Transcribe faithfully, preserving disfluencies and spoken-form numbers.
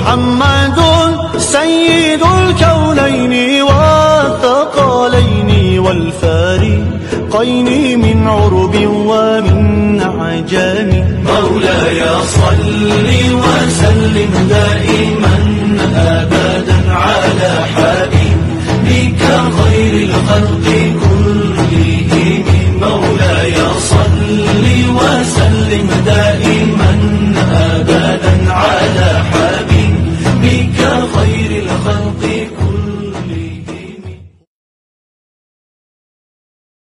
محمد سيد الكونين والثقلين والفارقين من عرب ومن عجم. مولاي صل وسلم دائما أبدا على حبيبك خير الخلق